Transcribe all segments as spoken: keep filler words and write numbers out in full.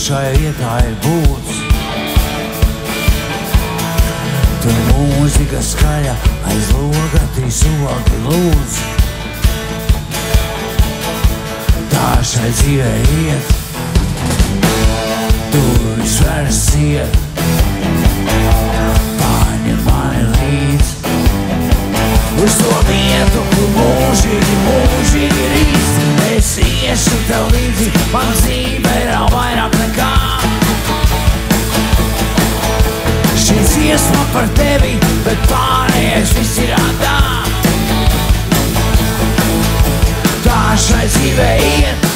šai vietā ir būts. Tur mūzika skaļa, aiz loga trīs ogi lūdz. Tā šai dzīvē iet, tur visvaras iet. Paņem mani līdz uz to vietu, kur mūžīgi, mūžīgi rīz. Es iešu tev līdzi, man dzīve ir jau vairāk nekā. Šī dziesma par tevi, bet pārējais viss ir atdā. Tā šai dzīvē iet,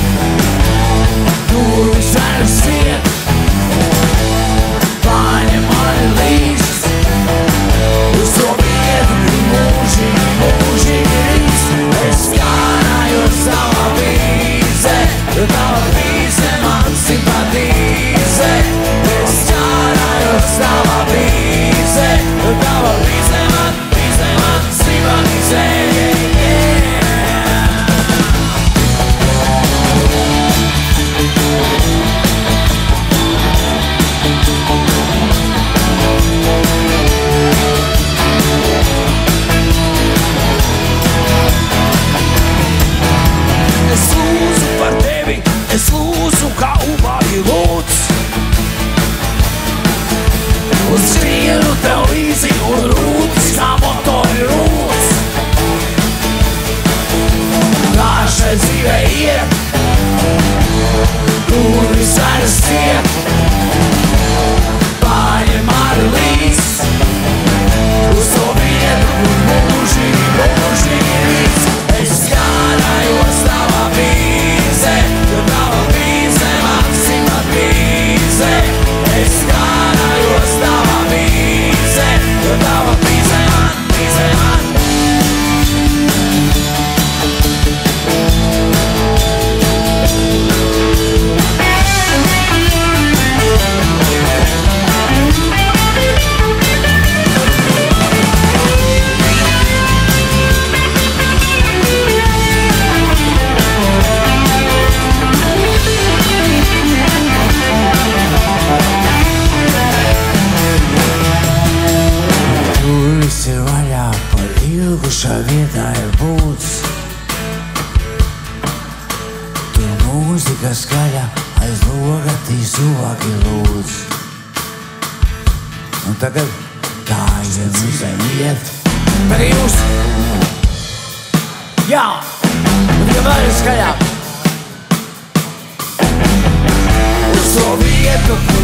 tur visvaras iet. Paņem mani līdz uz to vietu, kur mūžīgi, mūžīgi rīz. Es skārājos tava vīze, jo tava vīze man simpatizē. Es skārājos tava vīze, jo tava vīze man, vīze man simpatizē. Es lūdzu par tevi, es lūdzu kā ubagi lūdz. Un skrienu tev līdzi un rūtis kā motori rūts. Tā šai dzīvē iet, tur visvaras iet. Paņem mani līdz uz to vietu, kur mūžīgi, mūžīgi rīz. Es skārājos tava vīze, jo tava vīze man simpatizē. Es skārājos tava vīze, jo tava vīze man, vīze man. Ir vaļā, par ilgu šā vietā ir būts. Tur mūzika skaļa, aiz loga trīs ogi lūdz. Un tagad tā ir visiem iet. Tagad jūs! Jā! Un tagad vēl ir skaļāk. Uz to vietu, kur